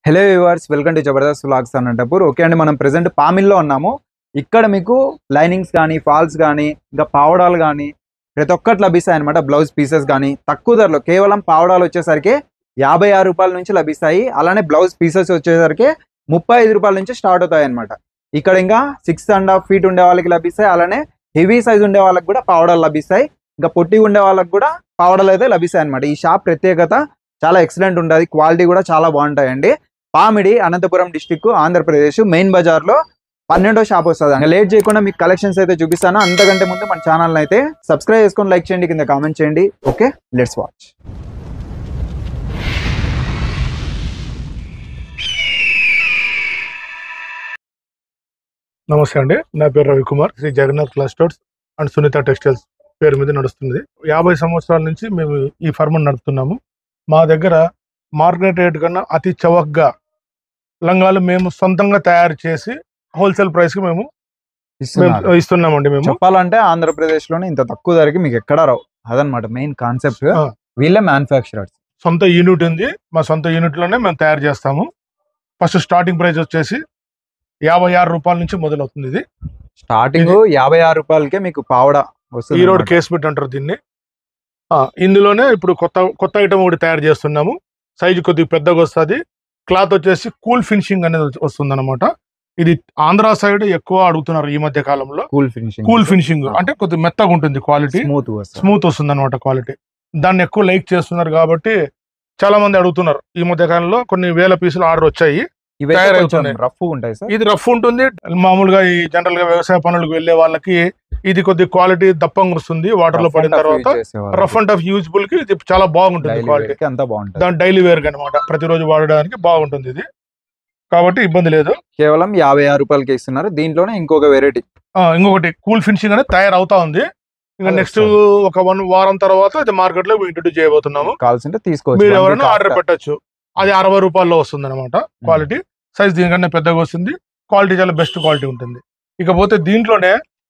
Hello viewers, welcome to Jabardasth vlogs Anantapur. Okay అండి, మనం present పామిల్లో ఉన్నాము. ఇక్కడ మీకు లైనింగ్స్ కానీ, ఫాల్స్ కానీ, ఇంకా పావడాలు కానీ ప్రతి ఒక్కటి లభిస్తాయి అనమాట. బ్లౌజ్ పీసెస్ కానీ తక్కువ ధరలో, కేవలం పావడాలు వచ్చేసరికి 56 రూపాయల నుంచి లభిస్తాయి. అలానే బ్లౌజ్ పీసెస్ వచ్చేసరికి 35 రూపాయల నుంచి స్టార్ట్ అవుతాయి అనమాట. ఇక్కడ ఇంకా 6.5 feet ఉండే వాళ్ళకి లభిస్తాయి. అలానే హెవీ సైజ్ ఉండే వాళ్ళకి కూడా పావడాలు లభిస్తాయి. ఇంకా పొట్టి ఉండే వాళ్ళకి కూడా పావడాలు అయితే లభిస్తాయి అనమాట. ఈ షాప్ ప్రత్యేకత చాలా ఎక్సలెంట్ ఉంటుంది, క్వాలిటీ కూడా చాలా బాగుంటాయండి. పామిడి, అనంతపురం డిస్టిక్, ఆంధ్రప్రదేశ్, మెయిన్ బజార్ లో 12వ షాప్ వస్తుంది. ఇంకా లేట్ చేయకుండా మీకు కలెక్షన్స్ అయితే చూపిస్తాను. అంతకంటే ముందు మన ఛానల్ అయితే సబ్స్క్రైబ్ చేసుకొని లైక్ చేయండి, కింద కామెంట్ చేయండి. Okay, let's watch. నమస్తే అండి, నా పేరు Ravikumar. Sri Jagannath cloth stores and Sunitha textiles పేరు మీద నడుస్తుంది. 50 సంవత్సరాల నుంచి మేము ఈ ఫర్మ్ నడుపుతున్నాము. మా దగ్గర మార్కెట్ రేట్ కన్నా అతి చవకగా లంగాలు మేము సొంతంగా తయారు చేసి హోల్సేల్ ప్రైస్ కి మేము ఇస్తున్నామండి. మేము చెప్పాలంటే ఆంధ్రప్రదేశ్ లోనే ఇంత తక్కువ ధరకి మీకు ఎక్కడ రావు. అదనమాట మెయిన్ కాన్సెప్ట్. వీళ్ళే మ్యానుఫ్యాక్చరర్స్. సొంత యూనిట్ ఉంది, మా సొంత యూనిట్ లోనే మేము తయారు చేస్తాము. ఫస్ట్ స్టార్టింగ్ ప్రైస్ వచ్చేసి 56 రూపాయల నుంచి మొదలవుతుంది. ఇది స్టార్టింగ్ 56 రూపాయలకే మీకు పావడ వస్తుంది. ఈ రోడ్ కేస్ బిట్ అంటారు దీన్ని. ఇందులోనే ఇప్పుడు కొత్త ఐటమ్ ఒకటి తయారు చేస్తున్నాము. సైజు కొద్దిగా పెద్దగా వస్తుంది. క్లాత్ వచ్చేసి కూల్ ఫినిషింగ్ అనేది వస్తుంది అనమాట. ఇది ఆంధ్ర సైడ్ ఎక్కువ అడుగుతున్నారు ఈ మధ్య కాలంలో. కూల్ ఫినిషింగ్ అంటే కొద్దిగా మెత్తగా ఉంటుంది, క్వాలిటీ స్మూత్ వస్తుంది అనమాట క్వాలిటీ. దాన్ని ఎక్కువ లైక్ చేస్తున్నారు కాబట్టి చాలా మంది అడుగుతున్నారు. ఈ మధ్య కాలంలో కొన్ని వేల పీసులు ఆర్డర్ వచ్చాయి. రఫ్ ఉంటాయి సార్. ఇది రఫ్ ఉంటుంది. మామూలుగా ఈ జనరల్ గా వ్యవసాయ పనులకు వెళ్లే వాళ్ళకి ఇది కొద్ది క్వాలిటీ దప్పంగా వస్తుంది. వాటర్ లో పడిన తర్వాత రఫ్ అండ్ టఫ్ యూజ్బుల్ కి ఇది చాలా బాగుంటుంది క్వాలిటీ. దాని డైలీ వేర్ అనమాట, ప్రతిరోజు వాడడానికి బాగుంటుంది ఇది. కాబట్టి ఇబ్బంది లేదు. కేవలం 56 రూపాయలకి ఇస్తున్నారు. దీంట్లోనే ఇంకొక వెరైటీ, ఇంకొకటి కూల్ ఫినిషింగ్ అనేది తయారవుతా ఉంది. ఇంకా నెక్స్ట్ ఒక 1 వారం తర్వాత ఇది మార్కెట్ లో ఇంట్రొడ్యూస్ చేయబోతున్నాము. కావాల్సింటే తీసుకోవచ్చు, మీరు ఎవరైనా ఆర్డర్ పెట్టచ్చు. అది 60 రూపాయల్లో వస్తుంది అనమాట. క్వాలిటీ సైజ్ దీనికన్నా పెద్దగా వస్తుంది. క్వాలిటీ చాలా బెస్ట్ క్వాలిటీ ఉంటుంది. ఇకపోతే దీంట్లోనే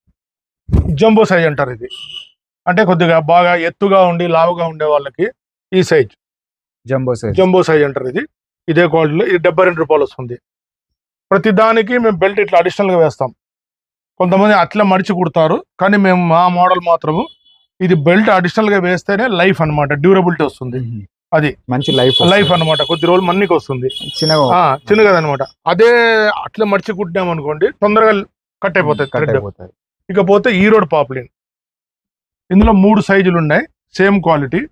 జంబో సైజ్ అంటారు. ఇది అంటే కొద్దిగా బాగా ఎత్తుగా ఉండి లావుగా ఉండే వాళ్ళకి ఈ సైజ్ జంబో సైజ్ అంటారు. ఇదే క్వాలిటీలో ఇది 72 రూపాయలు వస్తుంది. ప్రతి దానికి మేము బెల్ట్ ఇట్లా అడిషనల్ గా వేస్తాం. కొంతమంది అట్లా మడిచి కుడతారు, కానీ మేము మా మోడల్ మాత్రము ఇది బెల్ట్ అడిషనల్ గా వేస్తేనే లైఫ్ అనమాట, డ్యూరబిలిటీ వస్తుంది. అది మంచి లైఫ్ అనమాట. కొద్ది రోజులు మన్నికి వస్తుంది, చిన్నగా అనమాట. అదే అట్లా మడిచి కుట్టాం అనుకోండి, తొందరగా కట్ అయిపోతాయి. ఇకపోతే ఈ రోడ్ పాపులిన్, ఇందులో 3 సైజులు ఉన్నాయి. Same quality,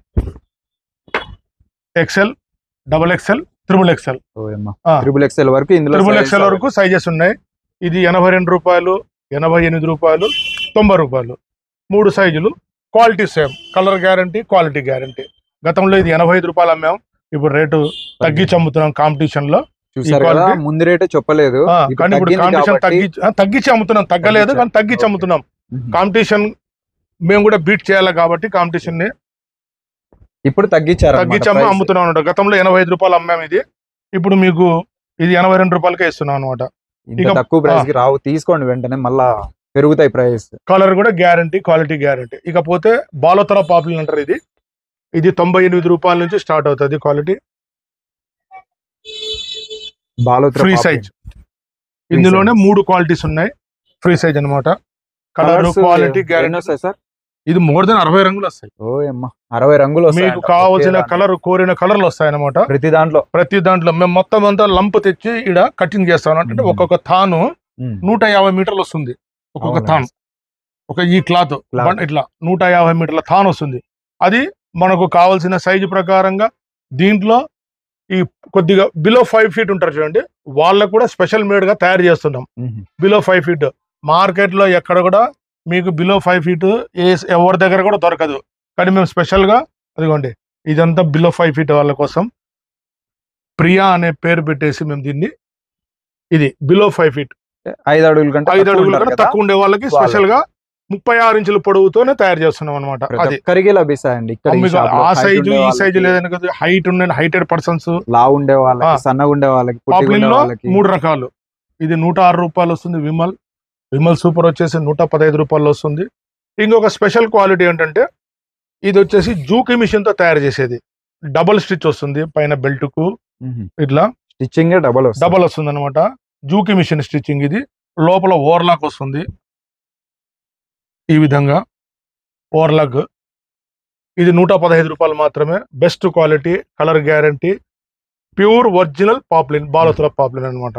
XL, XXL, XXL. XXL వరకు సైజెస్ ఉన్నాయి. ఇది 82 రూపాయలు, 88 రూపాయలు, 90 రూపాయలు. 3 సైజులు. Quality same, colour guarantee, quality guarantee. గతంలో ఇది 85 రూపాయలు అమ్మాం, ఇప్పుడు రేటు తగ్గించి అమ్ముతున్నాం. కాంపిటీషన్ లో ముందు రేటు చెప్పలేదు, కానీ ఇప్పుడు కాంపిటీషన్ తగ్గించి అమ్ముతున్నాం. తగ్గలేదు కానీ తగ్గించి అమ్ముతున్నాం. కాంపిటీషన్ మేము కూడా బీట్ చేయాలి కాబట్టి కాంపిటీషన్ ని ఇప్పుడు తగ్గించి అమ్ముతున్నాం అనమాట. గతంలో 85 రూపాయలు అమ్మాం, ఇది ఇప్పుడు మీకు ఇది 82 రూపాయలకే ఇస్తున్నాం అనమాట. తక్కువ ప్రైస్ కి రావు, తీసుకోండి వెంటనే, మళ్ళా పెరుగుతాయి ప్రైస్. కలర్ కూడా గ్యారంటీ, క్వాలిటీ గ్యారంటీ. ఇకపోతే బాలోతర పాపులర్ అంటారు. ఇది 98 రూపాయల నుంచి స్టార్ట్ అవుతుంది. Quality free size. ఇందులోనే 3 క్వాలిటీస్ ఉన్నాయి. ఫ్రీ సైజ్ అనమాట. Colour, quality, guarantee. ఇది మోర్ దెన్ 60 రంగులు వస్తాయి. 60 రంగులు మీకు కావాల్సిన కలర్, కోరిన కలర్లు వస్తాయి అనమాట. ప్రతి దాంట్లో మేము మొత్తం అంతా లంప్ తెచ్చి ఇక్కడ కటింగ్ చేస్తాం. అంటే ఒక్కొక్క తాను 150 మీటర్లు వస్తుంది. ఒక్కొక్క తాను ఈ క్లాత్ ఇట్లా 150 మీటర్ల తాను వస్తుంది. అది మనకు కావాల్సిన సైజు ప్రకారంగా. దీంట్లో ఈ కొద్దిగా బిలో 5 feet ఉంటారు చూడండి, వాళ్ళకు కూడా స్పెషల్ మేడ్ గా తయారు చేస్తున్నాం. బిలో 5 feet మార్కెట్ లో ఎక్కడ కూడా మీకు బిలో 5 feet ఎవరి దగ్గర కూడా దొరకదు. కానీ మేము స్పెషల్ గా అదిగోండి, ఇదంతా బిలో 5 feet వాళ్ళ కోసం ప్రియా అనే పేరు పెట్టేసి మేము దీన్ని, ఇది బిలో 5 feet 5 అడుగుల కంటే తక్కువ ఉండే వాళ్ళకి స్పెషల్ గా 36 ఇంచుల పొడవుతోనే తయారు చేస్తున్నాం అనమాట. అది లభిస్తాయండి. ఆ సైజు ఈ సైజు లేదని కదా, హైటెడ్ పర్సన్స్, లావు ఉండే వాళ్ళకి, సన్నగా ఉండే వాళ్ళకి. పాపులిన్ లో 3 రకాలు. ఇది 106 రూపాయలు వస్తుంది. విమల్ సూపర్ వచ్చేసి 115 రూపాయలు వస్తుంది. ఇంకొక స్పెషల్ క్వాలిటీ ఏంటంటే, ఇది వచ్చేసి జూకి మిషన్ తో తయారు చేసేది. డబుల్ స్టిచ్ వస్తుంది పైన బెల్ట్ కు. ఇట్లా స్టిచ్చింగ్ డబల్ వస్తుంది అనమాట. జూకి మిషన్ స్టిచ్చింగ్ ఇది. లోపల ఓవర్లాక్ వస్తుంది ఈ విధంగా ఓవర్లాక్. ఇది 115 రూపాయలు మాత్రమే. Best quality, colour guarantee, pure original poplin, బాలోతుల పాప్లిన్ అనమాట.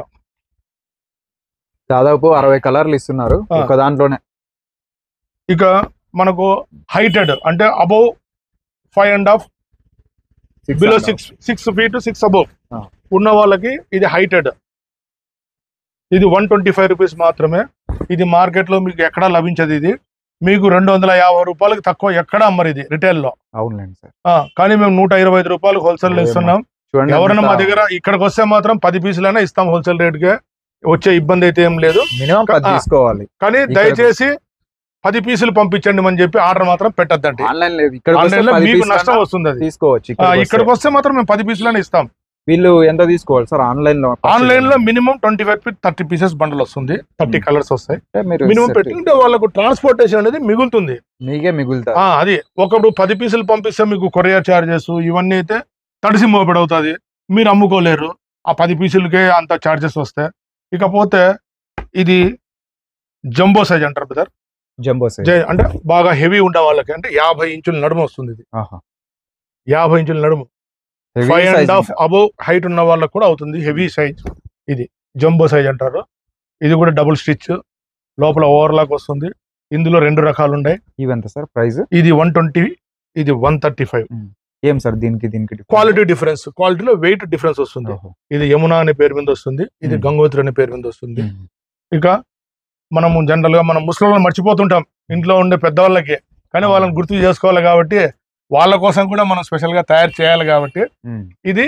దాదాపు 60 కలర్లు ఇస్తున్నారు ఒక దాంట్లోనే. ఇక మనకు హైటెడ్ అంటే అబౌవ్ 5.5 బిలో 6 feet 6 above ఉన్న వాళ్ళకి ఇది హైటెడ్. ఇది 125 రూపీస్ మాత్రమే. ఇది మార్కెట్ లో మీకు ఎక్కడా లభించదు. ఇది మీకు 250 రూపాయలకి తక్కువ ఎక్కడ అమ్మరు ఇది రిటైల్ లో. అవునండి సార్. కానీ మేము 125 రూపాయలు హోల్సేల్ లో ఇస్తున్నాం. ఎవరైనా మా దగ్గర ఇక్కడికి వస్తే మాత్రం 10 పీసులైనా ఇస్తాం హోల్సేల్ రేట్ కే. వచ్చే ఇబ్బంది అయితే ఏం లేదు. మినిమం 10 తీసుకోవాలి. కానీ దయచేసి 10 పీసులు పంపించండి అని చెప్పి ఆర్డర్ మాత్రం పెట్టద్దండి. ఆన్లైన్ లో మీకు నష్టం వస్తుంది. అది తీసుకోవచ్చు. ఇక్కడికి వస్తే మాత్రం మేము 10 పీసులైనా ఇస్తాం. వీళ్ళు ఎంత తీసుకోవాలి సార్ ఆన్లైన్ లో? ఆన్లైన్ లో మినిమం 25 to 30 పీసెస్ బండల్ వస్తుంది. 30 కలర్స్ వస్తాయి. మినిమం పెట్టుకుంటే వాళ్ళకు ట్రాన్స్పోర్టేషన్ అనేది మిగులుతుంది. మీకే మిగులుతుంది. అది ఒకప్పుడు 10 పీసులు పంపిస్తే మీకు కొరియర్ చార్జెస్ ఇవన్నీ అయితే తడిసి మోపెడు అవుతుంది. మీరు అమ్ముకోలేరు. ఆ 10 పీసులకే అంత చార్జెస్ వస్తాయి. ఇకపోతే ఇది జంబో సైజ్ అంటారు బ్రదర్. జంబో సైజ్ అంటే బాగా హెవీ ఉండే వాళ్ళకి అంటే 50 ఇంచుల నడుము వస్తుంది. ఇది 50 ఇంచుల నడుము, 5.5 అబౌవ్ హైట్ ఉన్న వాళ్ళకి కూడా అవుతుంది. హెవీ సైజ్ ఇది జంబో సైజ్ అంటారు. ఇది కూడా డబుల్ స్టిచ్, లోపల ఓవర్లాక్ వస్తుంది. ఇందులో 2 రకాలు ఉన్నాయి. ఇవంత సార్ ప్రైస్? ఇది 120, ఇది 135. ఏం సార్ దీనికి క్వాలిటీ డిఫరెన్స్, క్వాలిటీలో వెయిట్ డిఫరెన్స్ వస్తుంది. ఇది యమునా అనే పేరు మీద వస్తుంది. ఇది గంగోత్రి అనే పేరు మీద వస్తుంది. ఇక మనము జనరల్ గా మనం ముస్లింలను మర్చిపోతుంటాం ఇంట్లో ఉండే పెద్దవాళ్ళకి. కానీ వాళ్ళని గుర్తు చేసుకోవాలి కాబట్టి వాళ్ళ కోసం కూడా మనం స్పెషల్ గా తయారు చేయాలి కాబట్టి ఇది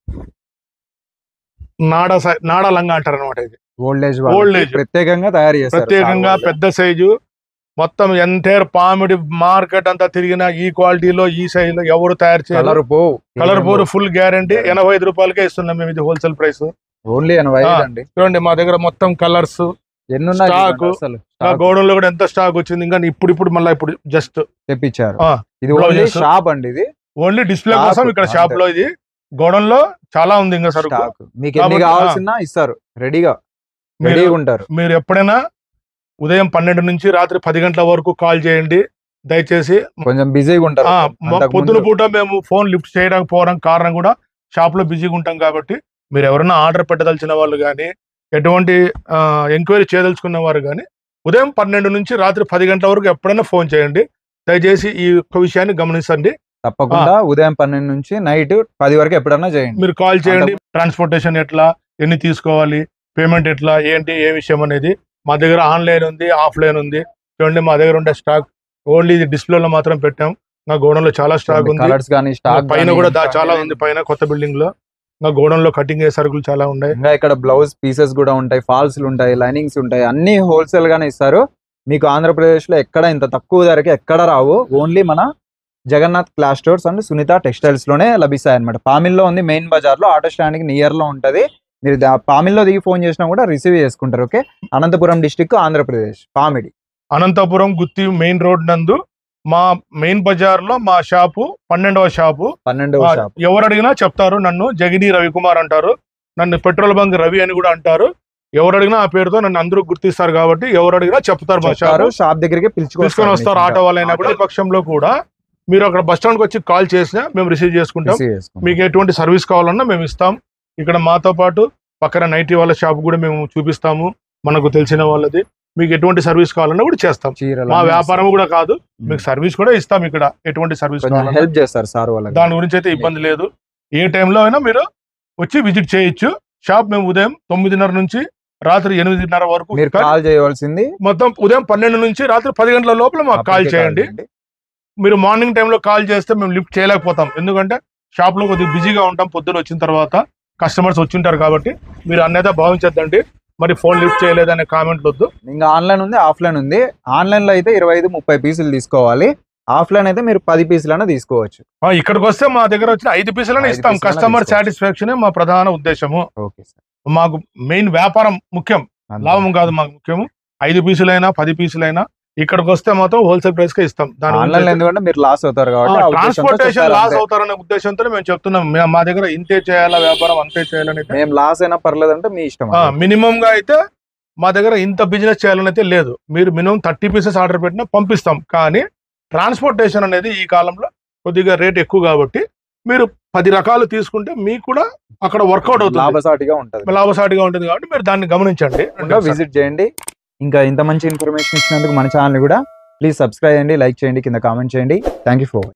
నాడా లంగా అంటారు అనమాట. ఇది ఓల్డ్ ఏజ్ ప్రత్యేకంగా తయారు చేస్తారు. ప్రత్యేకంగా పెద్ద సైజు. మొత్తం ఎంటైర్ పామిడి మార్కెట్ అంతా తిరిగిన ఈ క్వాలిటీలో ఈ సైజులో ఎవరు తయారు చేయాలి. కలర్ పోరు ఫుల్ గ్యారంటీ. 85 రూపాయలకే ఇస్తున్నాం మేము. ఇది హోల్సేల్ ప్రైస్. ఓన్లీ 85. చూడండి మా దగ్గర మొత్తం కలర్స్ స్టాక్. గోడౌన్ లో కూడా ఎంత స్టాక్ వచ్చింది. ఇంకా ఇప్పుడు మళ్ళీ ఇప్పుడు జస్ట్ తెప్పించారు. ఇది షాప్ అండి. ఇది ఓన్లీ డిస్ప్లే కోసం ఇక్కడ షాప్ లో. ఇది గోడౌన్ లో చాలా ఉంది ఇంకా సరుకు. మీకు ఎన్ని కావాల్సిన ఇస్తారు, రెడీగా ఉంటారు. మీరు ఎప్పుడైనా ఉదయం 12 నుంచి రాత్రి 10 గంటల వరకు కాల్ చేయండి దయచేసి. కొంచెం బిజీగా ఉంటారు. పొద్దున పూట మేము ఫోన్ లిఫ్ట్ చేయకపోవడం కారణం కూడా షాప్ లో బిజీగా ఉంటాం కాబట్టి మీరు ఎవరైనా ఆర్డర్ పెట్టదలిచిన వాళ్ళు కానీ ఎటువంటి ఎంక్వైరీ చేయదలుచుకున్న వారు కానీ ఉదయం 12 నుంచి రాత్రి 10 గంటల వరకు ఎప్పుడైనా ఫోన్ చేయండి. దయచేసి ఈ ఒక్క విషయాన్ని గమనించండి. తప్పకుండా ఉదయం 12 నుంచి నైట్ 10 వరకు ఎప్పుడైనా చేయండి. మీరు కాల్ చేయండి. ట్రాన్స్పోర్టేషన్ ఎట్లా, ఎన్ని తీసుకోవాలి, పేమెంట్ ఎట్లా, ఏంటి ఏ విషయం అనేది మా దగ్గర ఆన్లైన్ ఉంది, ఆఫ్లైన్ ఉంది. చూడండి మా దగ్గర ఉండే స్టాక్ ఓన్లీ ఇది డిస్ప్లేలో మాత్రం పెట్టాం. నా గోడౌన్ లో చాలా స్టాక్ ఉంది. పైన కూడా చాలా ఉంది. పైన కొత్త బిల్డింగ్ లో నా గోడౌన్ లో కటింగ్ అయ్యే సరుకులు చాలా ఉన్నాయి. ఇంకా ఇక్కడ బ్లౌజ్ పీసెస్ కూడా ఉంటాయి, ఫాల్స్ ఉంటాయి, లైనింగ్స్ ఉంటాయి. అన్ని హోల్సేల్ గానే ఇస్తారు. మీకు ఆంధ్రప్రదేశ్ లో ఎక్కడ ఇంత తక్కువ ధరకి ఎక్కడ రావు. ఓన్లీ మన Jagannath cloth stores and Sunitha textiles లోనే లభిస్తాయి అనమాట. పామిల్లో ఉంది, మెయిన్ బజార్ లో, ఆటో స్టాండ్ కి నియర్ లో ఉంటది. మీరు పామిల్లో దిగి ఫోన్ చేసినా కూడా రిసీవ్ చేసుకుంటారు. ఓకే. అనంతపురం డిస్టిక్, ఆంధ్రప్రదేశ్, పామిడి. అనంతపురం గుత్తి మెయిన్ రోడ్ నందు మా మెయిన్ బజార్ లో మా షాపు 12వ షాపు. ఎవరు అడిగినా చెప్తారు. నన్ను జగిని రవికుమార్ అంటారు. నన్ను పెట్రోల్ బంక్ రవి అని కూడా అంటారు. ఎవరు అడిగినా ఆ పేరుతో నన్ను అందరూ గుర్తిస్తారు కాబట్టి ఎవరు అడిగినా చెప్తారు. మా షాప్ దగ్గరికి పిలుచుకొని వస్తారు. ఆటో వాళ్ళైనా కూడా. ఈ పక్షంలో కూడా మీరు అక్కడ బస్ స్టాండ్ కి వచ్చి కాల్ చేసినా మేము రిసీవ్ చేసుకుంటాం. మీకు ఎటువంటి సర్వీస్ కావాలన్నా మేము ఇస్తాం. ఇక్కడ మాతో పాటు పక్కన నైటీ వాళ్ళ షాప్ కూడా మేము చూపిస్తాము. మనకు తెలిసిన వాళ్ళది. మీకు ఎటువంటి సర్వీస్ కావాలన్నా కూడా చేస్తాం. మా వ్యాపారం కూడా కాదు, మీకు సర్వీస్ కూడా ఇస్తాం. ఇక్కడ ఎటువంటి సర్వీస్ హెల్ప్ చేస్తారు సార్ వాళ్ళకి. దాని గురించి అయితే ఇబ్బంది లేదు. ఏ టైంలో అయినా మీరు వచ్చి విజిట్ చేయొచ్చు. షాప్ మేము ఉదయం 9:30 నుంచి రాత్రి 8:30 వరకు కాల్ చేయవలసింది. మొత్తం ఉదయం 12 నుంచి రాత్రి 10 గంటల లోపల మాకు కాల్ చేయండి. మీరు మార్నింగ్ టైంలో కాల్ చేస్తే మేము లిఫ్ట్ చేయలేకపోతాం. ఎందుకంటే షాప్ లో కొద్దిగా బిజీగా ఉంటాం. పొద్దున వచ్చిన తర్వాత కస్టమర్స్ వచ్చింటారు కాబట్టి మీరు అన్నైతే భావించద్దండి. మరి ఫోన్ లిఫ్ట్ చేయలేదనే కామెంట్లు వద్దు. ఇంకా ఆన్లైన్ ఉంది, ఆఫ్లైన్ ఉంది. ఆన్లైన్ లో అయితే 25-30 పీసులు తీసుకోవాలి. ఆఫ్లైన్ అయితే మీరు 10 పీసులైనా తీసుకోవచ్చు. ఇక్కడికి వస్తే మా దగ్గర వచ్చిన 5 పీసులైనా ఇస్తాం. కస్టమర్ సాటిస్ఫాక్షన్ మా ప్రధాన ఉద్దేశము. మాకు మెయిన్ వ్యాపారం ముఖ్యం, లాభం కాదు మాకు ముఖ్యము. 5 పీసులైనా 10 పీసులైనా ఇక్కడికి వస్తే మాత్రం హోల్సేల్ ప్రైస్ కే ఇస్తాం. ఆన్లైన్ ఎందుకంటే మీరు లాస్ అవుతారు కాబట్టి ఆ ఉద్దేశంతో ట్రాన్స్పోర్టేషన్ చెప్పారు లాస్ అంతే. అవుతారనే ఉద్దేశంతో మేము చెప్తున్నాం. మా దగ్గర ఇంతే చేయాలా వ్యాపారం, అంతే చేయాలని మేము లాస్ అయినా పర్లేదు అంటే మీ ఇష్టం. మినిమం గా అయితే మా దగ్గర ఇంత బిజినెస్ చేయాలని అయితే లేదు. మీరు మినిమం 30 పీసెస్ ఆర్డర్ పెట్టినా పంపిస్తాం. కానీ ట్రాన్స్పోర్టేషన్ అనేది ఈ కాలంలో కొద్దిగా రేట్ ఎక్కువ కాబట్టి మీరు 10 రకాలు తీసుకుంటే మీకు కూడా అక్కడ వర్కౌట్ అవుతుంది, లాభసాటిగా ఉంటుంది కాబట్టి మీరు దాన్ని గమనించండి, విజిట్ చేయండి. ఇంకా ఇంత మంచి ఇన్ఫర్మేషన్ ఇచ్చినందుకు మన ఛానల్ కూడా ప్లీజ్ సబ్స్క్రైబ్ చేయండి, లైక్ చేయండి, కింద కామెంట్ చేయండి. Thank you for